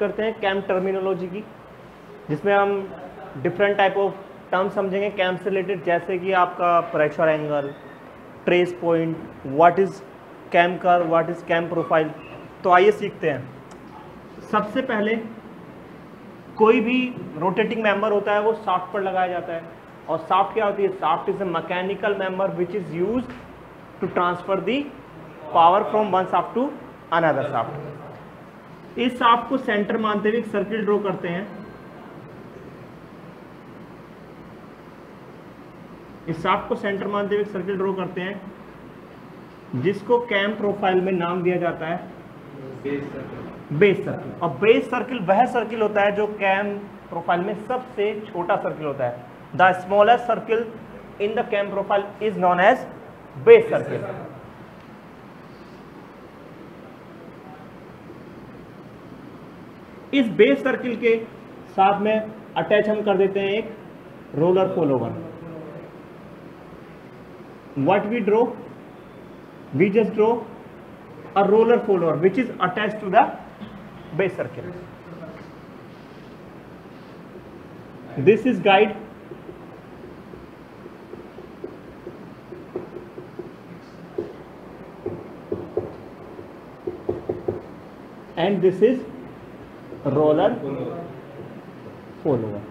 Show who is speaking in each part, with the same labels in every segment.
Speaker 1: करते हैं cam terminology की, जिसमें हम डिफरेंट टाइप ऑफ टर्म समझेंगे कैम से रिलेटेड, जैसे कि आपका pressure angle, trace point, what is cam curve, what is cam profile. तो आइए सीखते हैं। सबसे पहले कोई भी रोटेटिंग मेंबर होता है वो शाफ्ट पर लगाया जाता है, और शाफ्ट क्या होती है? Shaft is a mechanical member which is used to transfer the power from one shaft to another shaft. इस शाफ्ट को सेंटर मानते हुए एक सर्किल ड्रॉ करते हैं। इस शाफ्ट को सेंटर मानते हुए एक सर्किल ड्रॉ करते हैं, जिसको कैम प्रोफाइल में नाम दिया जाता है बेस सर्किल। और बेस सर्किल वह सर्किल होता है जो कैम प्रोफाइल में सबसे छोटा सर्किल होता है। The smallest circle in the cam profile is known as base circle. इस बेस सर्किल के साथ में अटैच हम कर देते हैं एक roller follower. What we draw? We just draw a roller follower which is attached to the base circle. This is guide, and this is roller follower.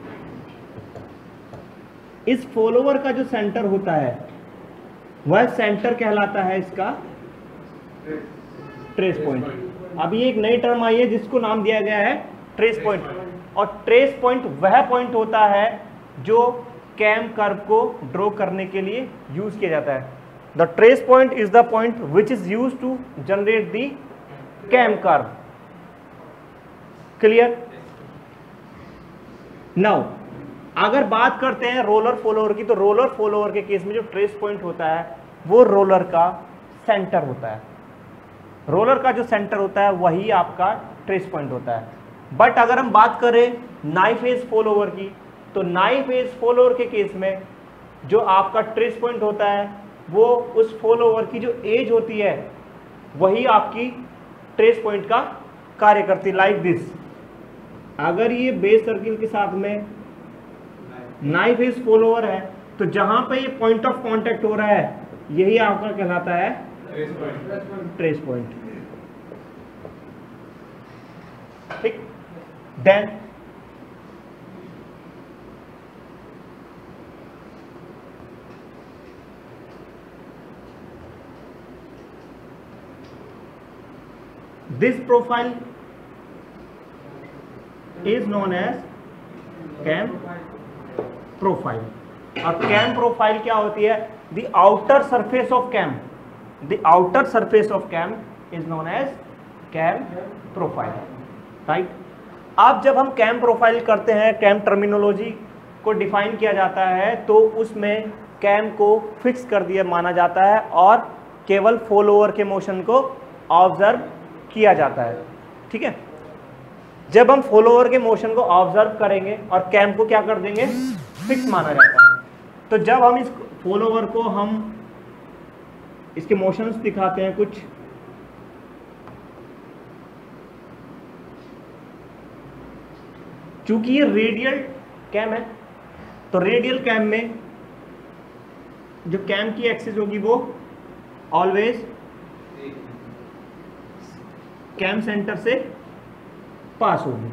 Speaker 1: इस फॉलोवर का जो सेंटर होता है वह सेंटर कहलाता है इसका ट्रेस पॉइंट। अभी एक नई टर्म आई है जिसको नाम दिया गया है ट्रेस पॉइंट, और ट्रेस पॉइंट वह पॉइंट होता है जो कैम कर्व को ड्रॉ करने के लिए यूज किया जाता है। The trace point is the point which is use to generate the cam curve. Clear? Now अगर बात करते हैं रोलर फॉलोअर की, तो रोलर फॉलोअर के केस में जो ट्रेस पॉइंट होता है वो रोलर का सेंटर होता है। रोलर का जो सेंटर होता है वही आपका ट्रेस पॉइंट होता है। बट अगर हम बात करें नाई फेज फॉलोवर की, तो नाई फेज फॉलोवर के केस में जो आपका ट्रेस पॉइंट होता है वो उस फॉलोवर की जो एज होती है वही आपकी ट्रेस पॉइंट का कार्य करती है। लाइक दिस, अगर ये बेस सर्किल के साथ में नाई फेज फॉलोवर है तो जहां पे ये पॉइंट ऑफ कांटेक्ट हो रहा है यही आपका कहलाता है ट्रेस पॉइंट। ठीक, then this profile is known as cam profile. और कैम प्रोफाइल क्या होती है? The outer surface of cam, the outer surface of cam is known as cam profile, right? अब जब हम कैम प्रोफाइल करते हैं, कैम टर्मिनोलॉजी को डिफाइन किया जाता है, तो उसमें कैम को फिक्स कर दिया माना जाता है और केवल फॉलोअर के मोशन को ऑब्जर्व किया जाता है। ठीक है, जब हम फॉलोअर के मोशन को ऑब्जर्व करेंगे और कैम को क्या कर देंगे? फिक्स माना जाता है। तो जब हम इस फॉलोअर को हम इसके मोशंस दिखाते हैं कुछ, चूंकि ये रेडियल कैम है तो रेडियल कैम में जो कैम की एक्सिस होगी वो ऑलवेज कैम सेंटर से पास होगी।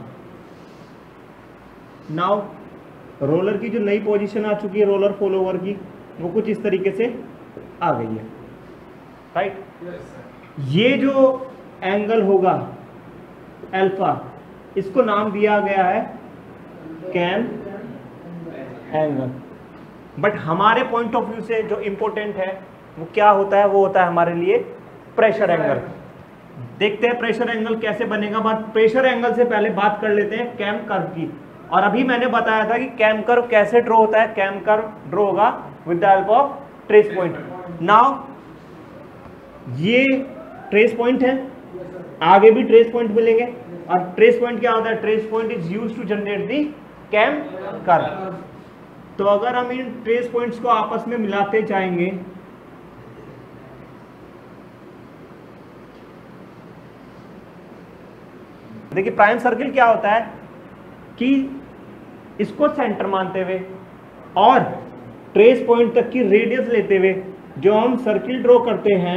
Speaker 1: नाउ रोलर की जो नई पोजीशन आ चुकी है रोलर फॉलोवर की, वो कुछ इस तरीके से आ गई है, राइट? ये जो एंगल होगा अल्फा, इसको नाम दिया गया है कैम एंगल। बट हमारे पॉइंट ऑफ व्यू से जो इंपॉर्टेंट है वो क्या होता है? वो होता है हमारे लिए प्रेशर एंगल। देखते हैं प्रेशर एंगल कैसे बनेगा। बट प्रेशर एंगल से पहले बात कर लेते हैं कैम कर्व की। और अभी मैंने बताया था कि कैम कर्व कैसे ड्रॉ होता है। कैम कर्व ड्रॉ होगा with the help of trace point. Now ये ट्रेस पॉइंट है, आगे भी ट्रेस पॉइंट मिलेंगे। और ट्रेस पॉइंट क्या होता है? Trace point is used to generate the cam curve. तो अगर हम इन ट्रेस पॉइंट्स को आपस में मिलाते जाएंगे देखिए प्राइम सर्किल क्या होता है कि इसको सेंटर मानते हुए और ट्रेस पॉइंट तक की रेडियस लेते हुए जो हम सर्किल ड्रॉ करते हैं,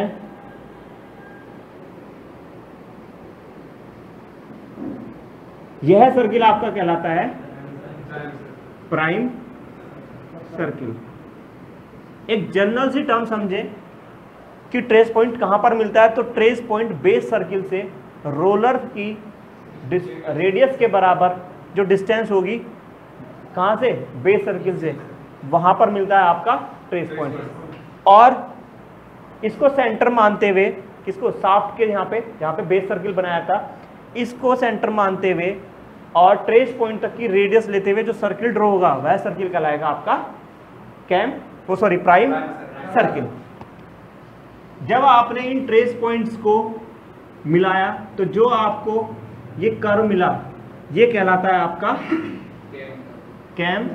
Speaker 1: यह सर्किल आपका कहलाता है प्राइम सर्किल। एक जनरल सी टर्म समझे कि ट्रेस पॉइंट कहां पर मिलता है, तो ट्रेस पॉइंट बेस सर्किल से रोलर की रेडियस के बराबर जो डिस्टेंस होगी, कहां से, बेस सर्किल से, वहां पर मिलता है आपका ट्रेस पॉइंट। और इसको सेंटर मानते हुए, किसको, शाफ्ट के यहाँ पे जहां पे बेस सर्किल बनाया था, इसको सेंटर मानते हुए और ट्रेस पॉइंट तक की रेडियस लेते हुए जो सर्किल ड्रॉ होगा वह सर्किल कहलाएगा आपका प्राइम सर्किल। जब आपने इन ट्रेस पॉइंट्स को मिलाया तो जो आपको ये कर्व मिला, ये कहलाता है आपका cam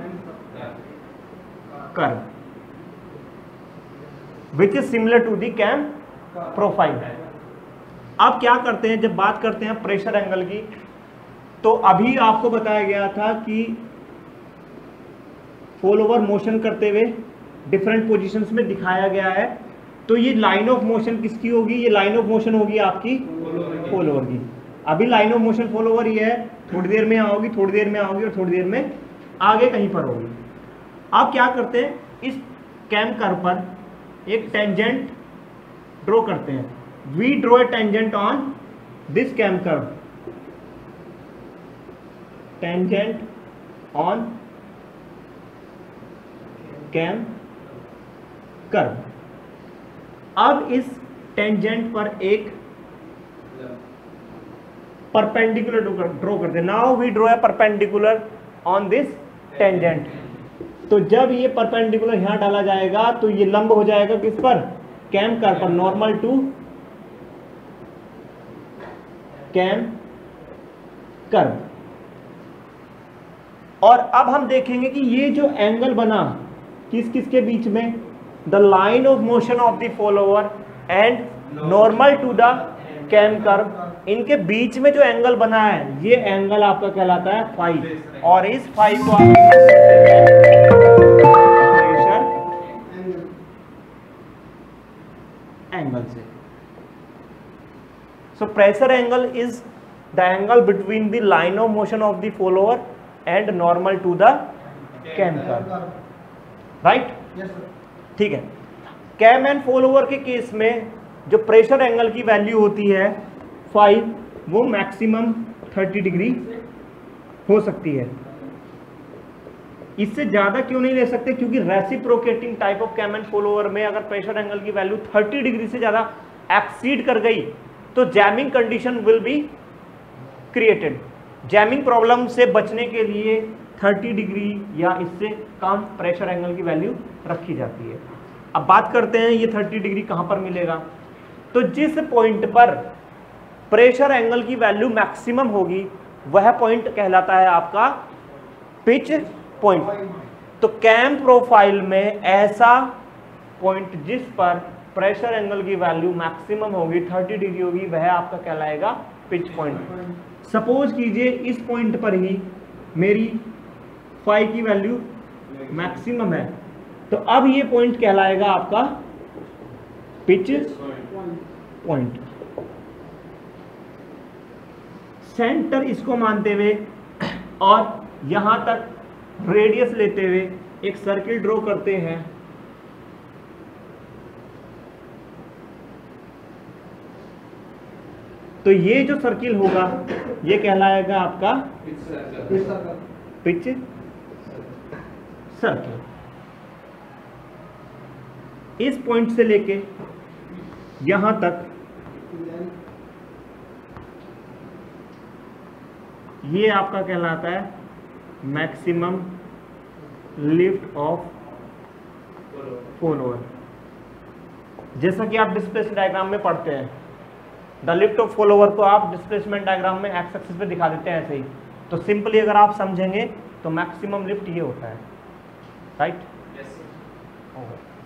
Speaker 1: curve, which is similar to the cam profile. अब क्या करते हैं, जब बात करते हैं प्रेशर एंगल की, तो अभी आपको बताया गया था कि फॉलोवर मोशन करते हुए डिफरेंट पोजीशंस में दिखाया गया है। तो ये लाइन ऑफ मोशन किसकी होगी, ये लाइन ऑफ मोशन होगी आपकी फॉलोवर की। अभी लाइन ऑफ मोशन फॉलोवर ये है, थोड़ी देर में आओगी, थोड़ी देर में आओगी और थोड़ी देर में आगे कहीं पर होगी। आप क्या करते हैं, इस कैम कर्व पर एक टेंजेंट ड्रॉ करते हैं। We draw a tangent on this cam curve, tangent on cam curve. अब इस टेंजेंट पर एक परपेंडिकुलर ड्रॉ करते हैं। Now we draw a perpendicular on this tangent. तो जब ये परपेंडिकुलर यहां डाला जाएगा तो ये लंब हो जाएगा किस पर, कैम कर्व पर, नॉर्मल टू कैम कर्व। और अब हम देखेंगे कि ये जो एंगल बना किस किस के बीच में, the line of motion of the follower and normal to the cam curve, इनके बीच में जो एंगल बना है ये एंगल आपका कहलाता है फाई। और इस फाई को आप प्रेशर एंगल से, so pressure angle is the angle between the line of motion of the follower and normal to the cam curve, right. ठीक है, कैम एंड फॉलोवर के केस में जो प्रेशर एंगल की वैल्यू होती है 5, वो मैक्सिमम 30 डिग्री हो सकती है। इससे ज्यादा क्यों नहीं ले सकते, क्योंकि reciprocating type of cam and follower में अगर प्रेशर एंगल की वैल्यू 30 डिग्री से ज्यादा एक्सीड कर गई तो jamming condition will be created. Jamming problem से बचने के लिए 30 डिग्री या इससे कम प्रेशर एंगल की वैल्यू रखी जाती है। अब बात करते हैं ये 30 डिग्री कहां पर मिलेगा। तो जिस पॉइंट पर प्रेशर एंगल की वैल्यू मैक्सिमम होगी वह पॉइंट कहलाता है आपका पिच पॉइंट। तो कैम प्रोफाइल में ऐसा पॉइंट जिस पर प्रेशर एंगल की वैल्यू मैक्सिमम होगी, 30 डिग्री होगी, वह आपका कहलाएगा पिच पॉइंट। सपोज कीजिए इस पॉइंट पर ही मेरी फाई की वैल्यू मैक्सिमम है, तो अब ये पॉइंट कहलाएगा आपका पिच पॉइंट। सेंटर इसको मानते हुए और यहां तक रेडियस लेते हुए एक सर्किल ड्रॉ करते हैं। तो ये जो सर्किल होगा ये कहलाएगा आपका पिच सर्किल। इस पॉइंट से लेके यहां तक ये आपका कहलाता है मैक्सिमम लिफ्ट ऑफ फॉलोअर। जैसा कि आप डिस्प्लेसमेंट डायग्राम में पढ़ते हैं, द लिफ्ट ऑफ फॉलोअर को आप डिस्प्लेसमेंट डायग्राम में एक्स एक्सिस पे दिखा देते हैं ऐसे ही। तो सिंपली अगर आप समझेंगे तो मैक्सिमम लिफ्ट ये होता है, राइट।